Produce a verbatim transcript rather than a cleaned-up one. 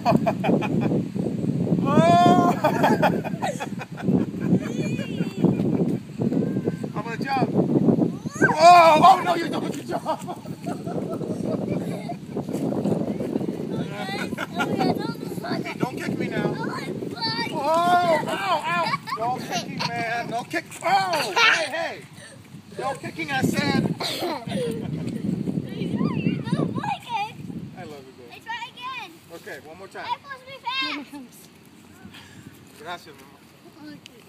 Oh! I'm gonna jump. Oh! Oh no, you're doing a good job. Hey, don't kick me now. Oh! Ow! Ow! No kicking, man. No kick. Oh! Hey, hey! No kicking, I said. I love you, babe. Let's try again. Okay, one more time. I'm supposed to be fast. Gracias, mi amor.